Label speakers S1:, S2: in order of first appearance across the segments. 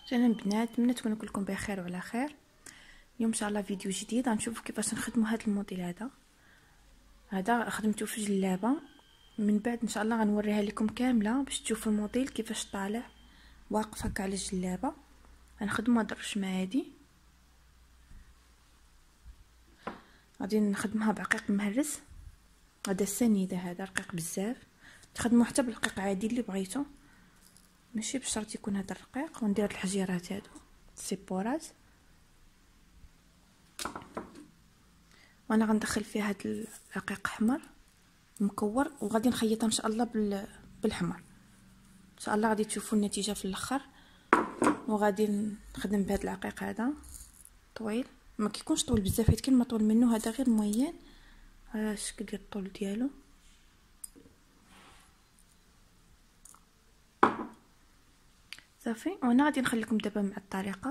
S1: سلام بنات، نتمنى تكونوا كلكم بخير وعلى خير. اليوم ان شاء الله فيديو جديد غنشوفوا كيفاش نخدموا هذا الموديل. هذا خدمته في جلابه، من بعد ان شاء الله غنوريها لكم كامله باش تشوفوا الموديل كيفاش طالع واقف هكا على الجلابه. غنخدموا هاد الرشمه هادي، غادي نخدمها بعقيق مهرس. هذا السنيده، هذا رقيق بزاف، تخدموا حتى بالرقيق عادي اللي بغيتو، ماشي بشرط يكون هذا الرقيق. وندير الحجيرات هادو السيبورات، وانا غندخل فيها هاد الرقيق احمر مكور، وغادي نخيطها ان شاء الله بالحمر. ان شاء الله غادي تشوفوا النتيجه في الاخر. وغادي نخدم بهذا العقيق هذا طويل، ما كيكونش طويل بزاف، حيت كاين ما طول منه، هذا غير موين. هذا الشكل ديال الطول ديالو. صافي، وانا غادي نخليكم دابا مع الطريقه.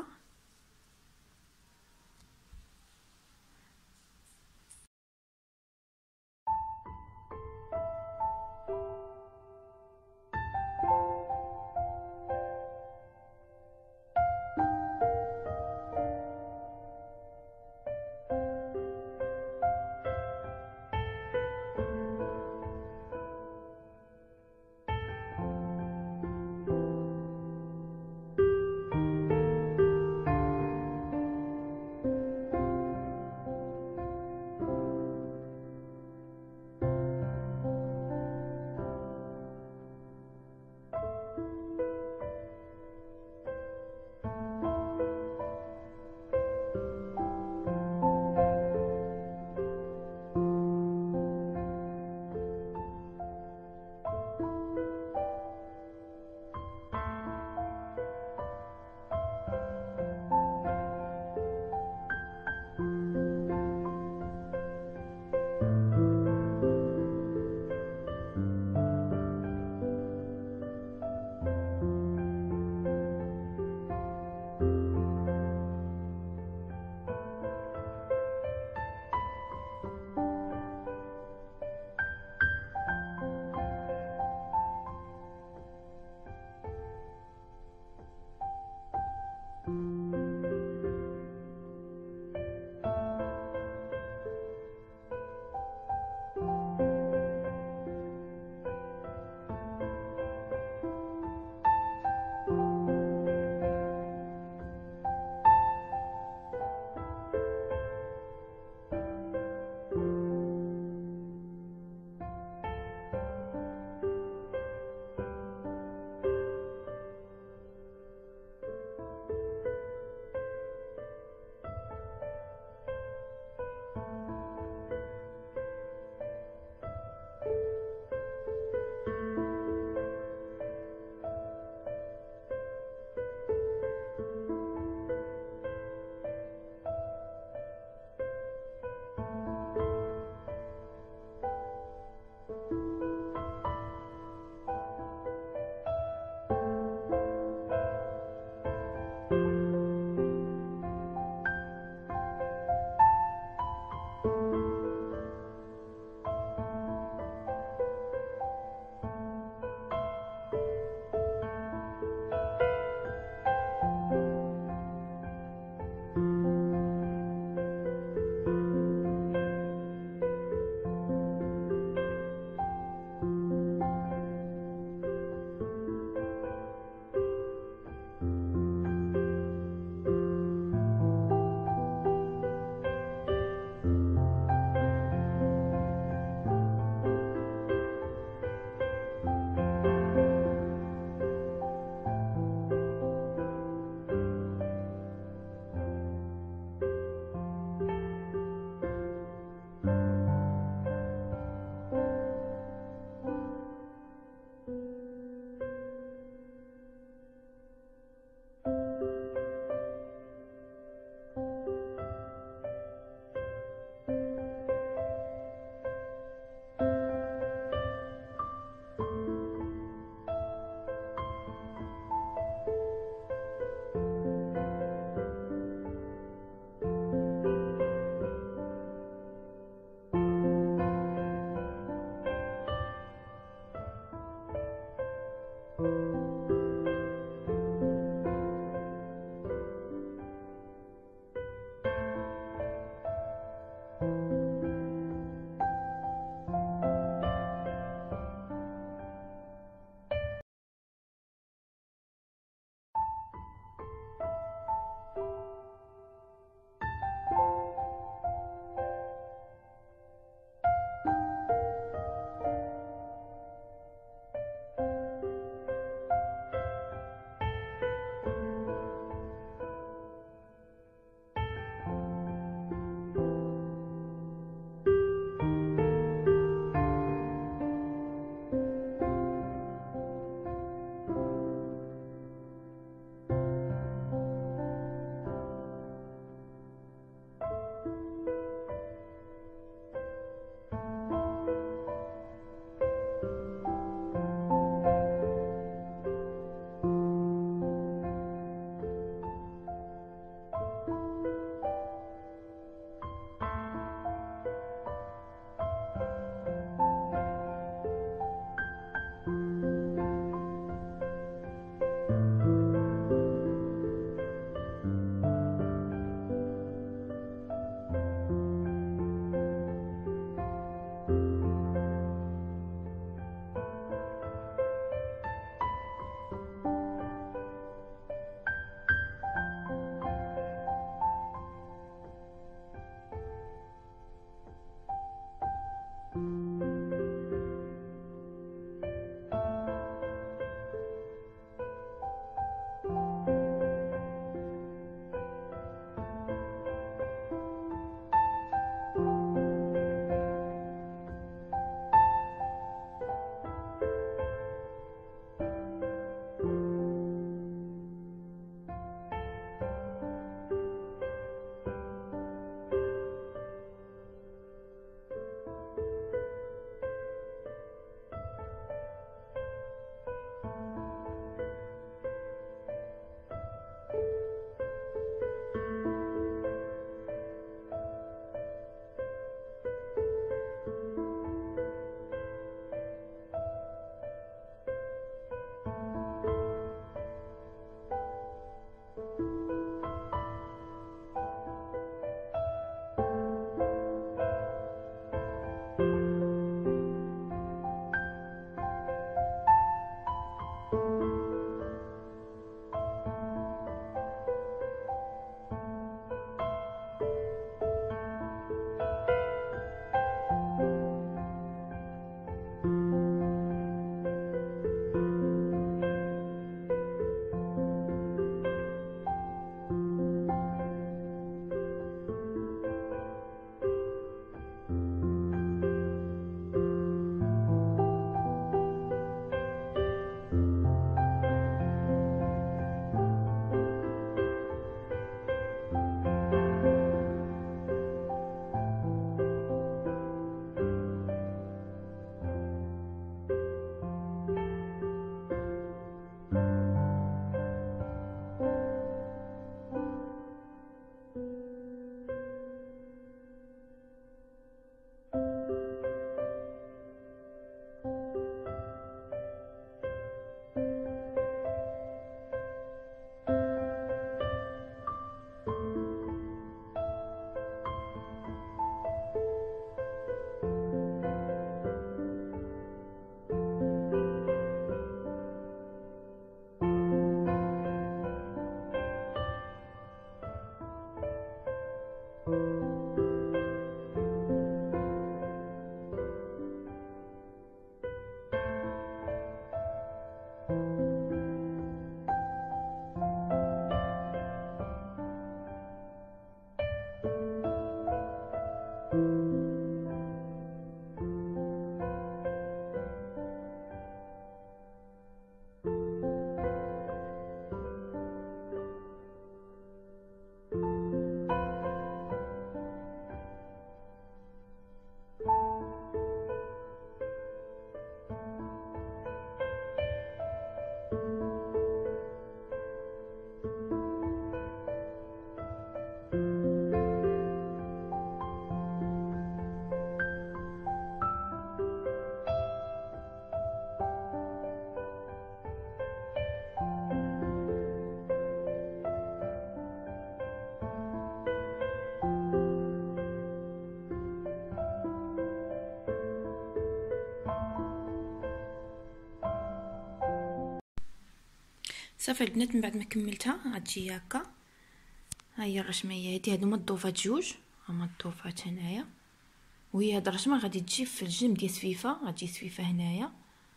S1: صافي البنات، من بعد ما كملتها غتجي هكا. ها هي الرشميه هادي، هادو هما الضوفات جوج، هما الضوفات هنايا. وهي هاد الرشمه غادي تجي في الجنب ديال سفيفه، غتجي سفيفه هنايا.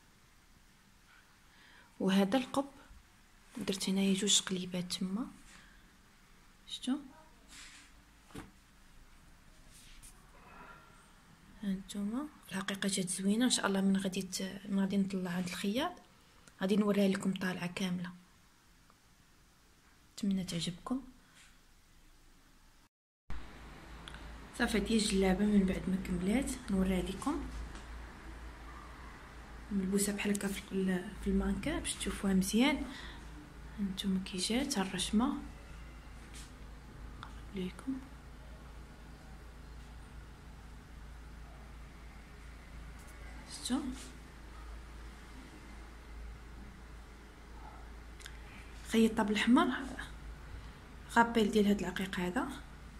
S1: وهذا القب درت هنايا جوج قليبات تما، شفتوا هانتوما. في الحقيقه جات زوينه ان شاء الله. من غادي نطلع عند الخياط غادي نوريها لكم طالعه كامله. نتمنى تعجبكم. صافي هذه الجلابه من بعد ما كملات نوريها لكم، ملبوسه بحال هكا في المانكا باش تشوفوها مزيان. هانتوما كي جات الرشمه نقرب لكم. شفتوا خيطها بالاحمر، غابيل ديال هاد العقيق هذا.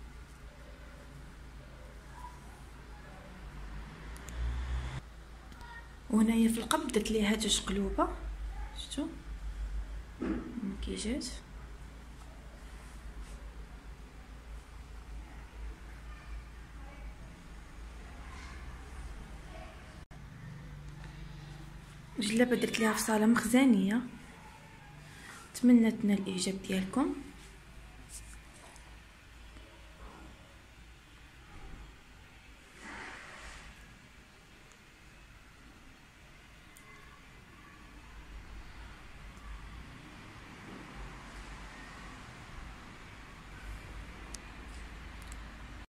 S1: وهنايا في القبض درت ليها جوج قلوبه، شفتوا كي جات. جلابه درت ليها في صاله مخزنيه. نتمنى تنال الاعجاب ديالكم.